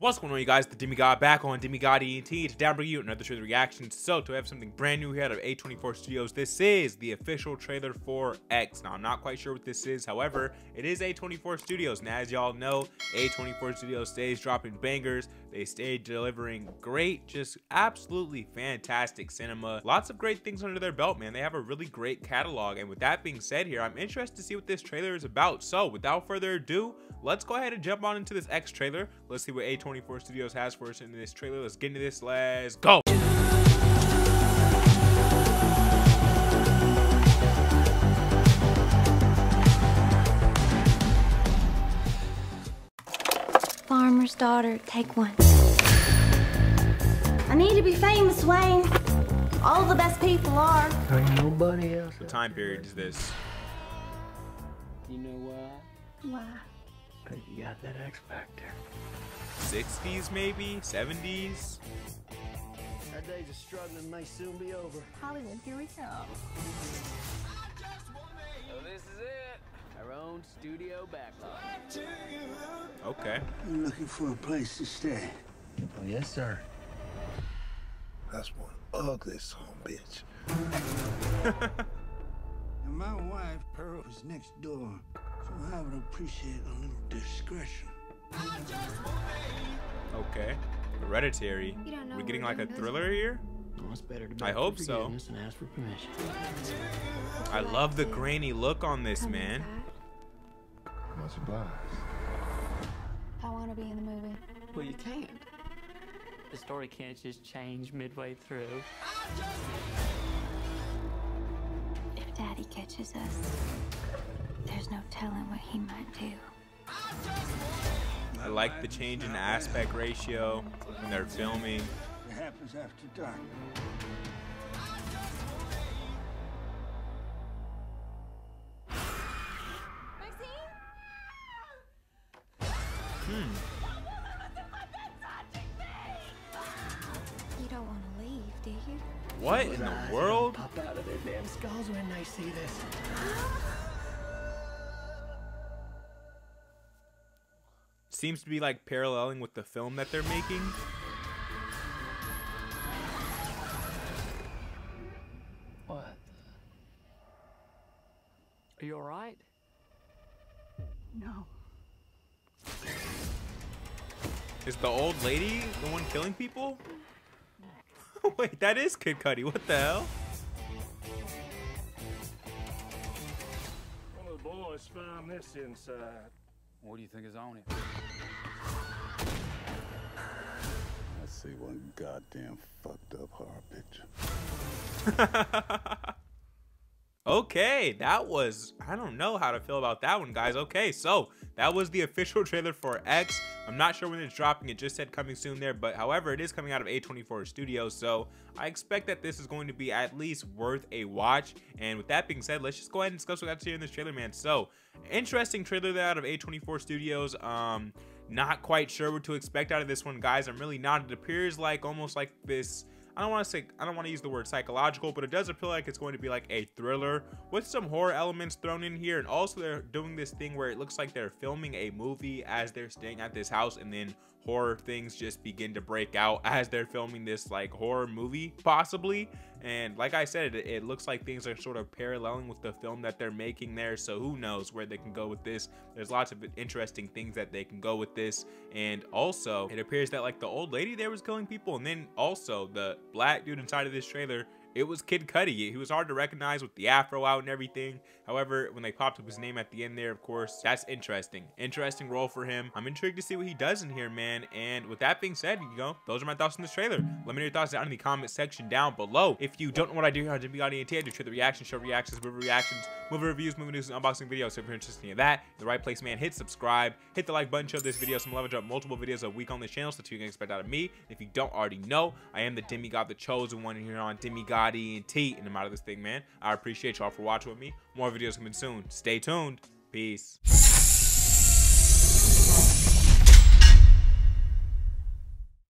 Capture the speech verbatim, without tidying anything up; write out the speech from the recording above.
What's going on, you guys? The Demigod back on Demigod E N T to down bring you another trailer reaction. So to have something brand new here out of A twenty-four Studios, this is the official trailer for X. Now I'm not quite sure what this is, however, it is A twenty-four Studios, and as y'all know, A twenty-four Studios stays dropping bangers. They stay delivering great, just absolutely fantastic cinema. Lots of great things under their belt, man. They have a really great catalog, and with that being said here, I'm interested to see what this trailer is about. So without further ado, let's go ahead and jump on into this X trailer. Let's see what A twenty-four Studios has for us in this trailer. Let's get into this. Let's go. Farmer's daughter, take one. I need to be famous, Wayne. All the best people are. Ain't nobody else. What time period is this? You know why? Why? Cause you got that X factor. sixties maybe? seventies? Our days of struggling may soon be over. Hollywood, here we come. So this is it. Our own studio backlog. Okay. You're looking for a place to stay. Oh, yes, sir. That's one ugly son of a bitch. And my wife, Pearl, is next door, so I would appreciate a little discretion. Okay. Hereditary. You don't know We're getting where like a to go. thriller here? Well, it's better to I beg hope for so. forgiveness and ask for permission. I love the grainy look on this, Come man. inside. Much obliged. I want to be in the movie. Well, you can't. The story can't just change midway through. If Daddy catches us, there's no telling what he might do. I like the change in aspect ratio when they're filming. It happens after dark. Hmm. You don't want to leave, do you? What in the world? Pop out of their damn skulls when they see this. Seems to be like paralleling with the film that they're making. What? Are you alright? No. Is the old lady the one killing people? Wait, that is Kid Cudi. What the hell? One of the boys found this inside. What do you think is on it? I see one goddamn fucked up horror picture. Okay, that was, I don't know how to feel about that one, guys. Okay, so that was the official trailer for X. I'm not sure when it's dropping. It just said coming soon there, but however, it is coming out of A twenty-four Studios, so I expect that this is going to be at least worth a watch. And with that being said, let's just go ahead and discuss what got to here in this trailer, man. So, interesting trailer there out of A twenty-four Studios. Um, not quite sure what to expect out of this one, guys. I'm really not. It appears like almost like this, I don't want to say, I don't want to use the word psychological, but it does appear like it's going to be like a thriller with some horror elements thrown in here. And also they're doing this thing where it looks like they're filming a movie as they're staying at this house, and then horror things just begin to break out as they're filming this like horror movie possibly. And like I said, it, it looks like things are sort of paralleling with the film that they're making there, so who knows where they can go with this. There's lots of interesting things that they can go with this. And also it appears that like the old lady there was killing people, and then also the black dude inside of this trailer, it was Kid Cudi. He was hard to recognize with the afro out and everything. However, when they popped up his name at the end there, of course, that's interesting. Interesting role for him. I'm intrigued to see what he does in here, man. And with that being said, you know, those are my thoughts on this trailer. Let me know your thoughts down in the comment section down below. If you don't know what I do here on Demigod E N T, I do trailer reactions, show reactions, movie reactions, movie reviews, movie news, and unboxing videos. So if you're interested in that, the right place, man, hit subscribe, hit the like button, show this video some love. I drop multiple videos a week on this channel, so that's what you can expect out of me. If you don't already know, I am the Demigod, the chosen one here on Demigod E N T, and I'm out of this thing, man. I appreciate y'all for watching with me. More videos coming soon. Stay tuned. Peace.